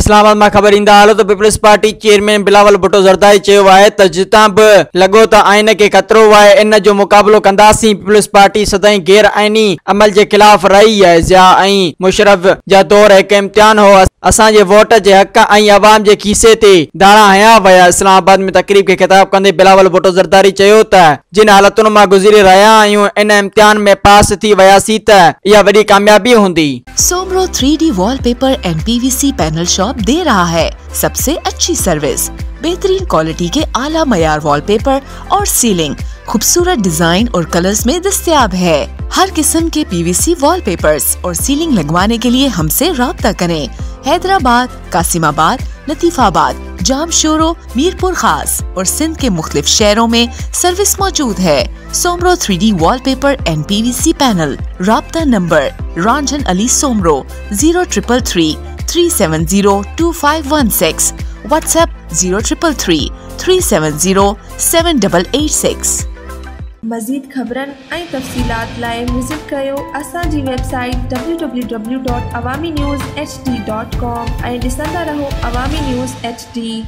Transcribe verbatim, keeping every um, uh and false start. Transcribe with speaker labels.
Speaker 1: इस्लामाबाद में खबर ईंदा हालो तो peoples party chairman Bilawal Bhutto Zardari चयो आहे त जितां बि लॻो त आइन खे ख़तरो आहे इन जो मुक़ाबिलो कंदासीं। पीपल्स पार्टी सदाईं गैर आइनी अमल जे ख़िलाफ़ रही आहे। ज़िया ऐं मुशर्रफ जा दौर हिकु इम्तिहान हो। असांजे वोट जे हक़ ऐं अवाम जे खीसे ते दाणा हया विया। इस्लामाबाद में तकरीब खे ख़िताब कंदे बिलावल भुट्टो ज़रदारी चयो त जिन हालतुनि मां गुज़री रहिया आहियूं इन इम्तिहान में पास थी वियासीं त इहा वॾी कामयाबी हूंदी।
Speaker 2: Soomro three D wallpaper and PVC panel shop दे रहा है सबसे अच्छी सर्विस, बेहतरीन क्वालिटी के आला मयार वॉलपेपर और सीलिंग खूबसूरत डिजाइन और कलर्स में दस्तयाब है। हर किस्म के पीवीसी वॉलपेपर्स और सीलिंग लगवाने के लिए हमसे राब्ता करें। हैदराबाद, कासिमाबाद, लतीफाबाद, जामशोरो, मीरपुर खास और सिंध के मुख्तलिफ शहरों में सर्विस मौजूद है। Soomro three D wallpaper and PVC panel. राब्ता number Ranjhan Ali Soomro zero triple three three seven zero two five one six. WhatsApp zero triple three three seven zero seven double eight six.
Speaker 3: मज़ीद ख़बरनि ऐं तफ़सीलात लाइ विज़िट कयो असांजी website W W W dot Awami news H D dot com ऐं ॾिसंदा रहो अवामी न्यूज़ एच डी।